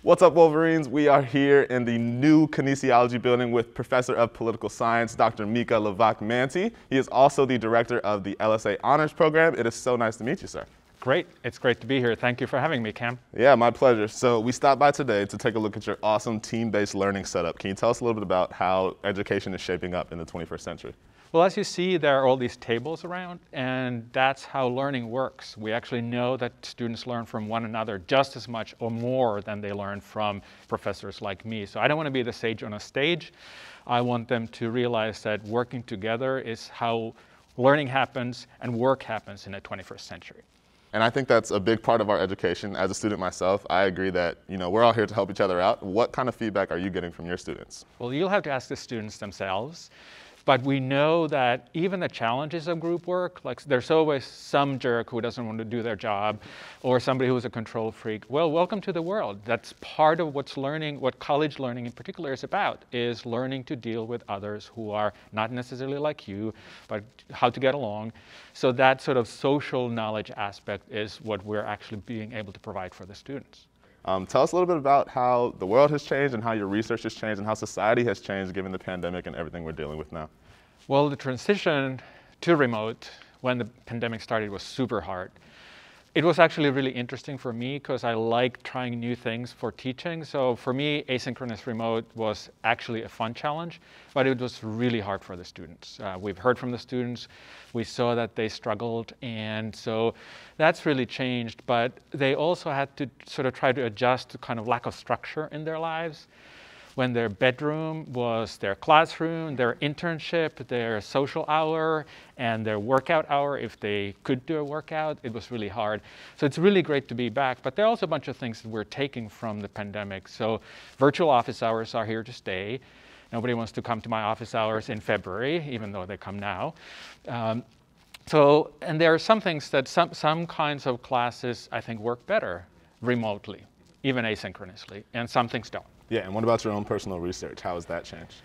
What's up, Wolverines? We are here in the new kinesiology building with Professor of Political Science, Dr. Mika Levack-Manti. He is also the director of the LSA Honors Program. It is so nice to meet you, sir. Great. It's great to be here. Thank you for having me, Cam. Yeah, my pleasure. So we stopped by today to take a look at your awesome team-based learning setup. Can you tell us a little bit about how education is shaping up in the 21st century? Well, as you see, there are all these tables around, and that's how learning works. We actually know that students learn from one another just as much or more than they learn from professors like me. So I don't want to be the sage on a stage. I want them to realize that working together is how learning happens and work happens in the 21st century. And I think that's a big part of our education. As a student myself, I agree that we're all here to help each other out. What kind of feedback are you getting from your students? Well, you'll have to ask the students themselves. But we know that even the challenges of group work, like there's always some jerk who doesn't want to do their job or somebody who's a control freak. Well, welcome to the world. That's part of what college learning in particular is about, is learning to deal with others who are not necessarily like you, but how to get along. So that sort of social knowledge aspect is what we're actually being able to provide for the students. Tell us a little bit about how the world has changed and how your research has changed and how society has changed given the pandemic and everything we're dealing with now. Well, the transition to remote when the pandemic started was super hard. It was actually really interesting for me because I like trying new things for teaching. So for me, asynchronous remote was actually a fun challenge, but it was really hard for the students. We've heard from the students. We saw that they struggled, and so that's really changed. But they also had to sort of try to adjust to kind of lack of structure in their lives. When their bedroom was their classroom, their internship, their social hour, and their workout hour, if they could do a workout, it was really hard. So it's really great to be back, but there are also a bunch of things that we're taking from the pandemic. So virtual office hours are here to stay. Nobody wants to come to my office hours in February, even though they come now. And there are some things that some kinds of classes I think work better remotely, even asynchronously, and some things don't. Yeah, and what about your own personal research? How has that changed?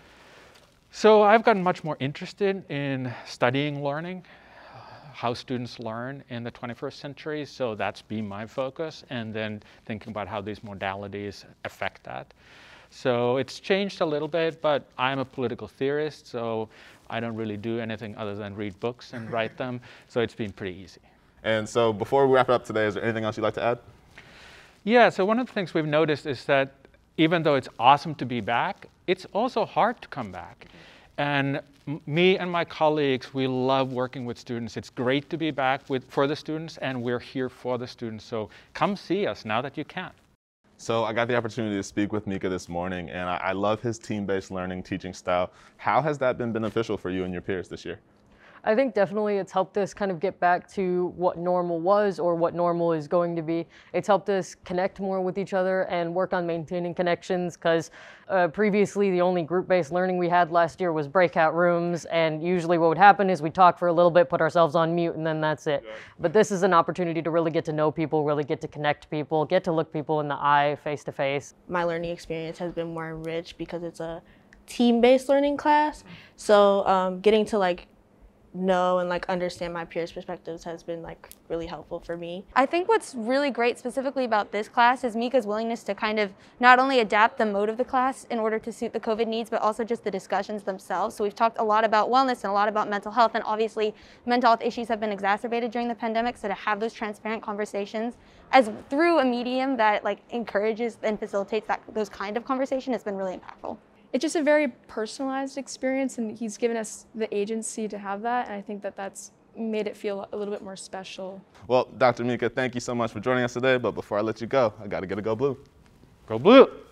So I've gotten much more interested in studying learning, how students learn in the 21st century. So that's been my focus, and then thinking about how these modalities affect that. So it's changed a little bit, but I'm a political theorist, so I don't really do anything other than read books and write them. So it's been pretty easy. And so before we wrap it up today, is there anything else you'd like to add? Yeah, so one of the things we've noticed is that even though it's awesome to be back, it's also hard to come back. And me and my colleagues, we love working with students. It's great to be back for the students, and we're here for the students. So come see us now that you can. So I got the opportunity to speak with Mika this morning, and I love his team-based learning teaching style. How has that been beneficial for you and your peers this year? I think definitely it's helped us kind of get back to what normal was or what normal is going to be. It's helped us connect more with each other and work on maintaining connections because previously the only group-based learning we had last year was breakout rooms, and usually what would happen is we talk for a little bit, put ourselves on mute, and then that's it. But this is an opportunity to really get to know people, really get to connect people, get to look people in the eye face to face. My learning experience has been more enriched because it's a team-based learning class. So getting to know and understand my peers' perspectives has been really helpful for me. I think what's really great specifically about this class is Mika's willingness to kind of not only adapt the mode of the class in order to suit the COVID needs, but also just the discussions themselves. So we've talked a lot about wellness and a lot about mental health, and obviously mental health issues have been exacerbated during the pandemic, so to have those transparent conversations through a medium that encourages and facilitates those kind of conversation has been really impactful. It's just a very personalized experience, and he's given us the agency to have that, and I think that that's made it feel a little bit more special. Well, Dr. Mika, thank you so much for joining us today, but before I let you go, I got to get a Go Blue. Go Blue!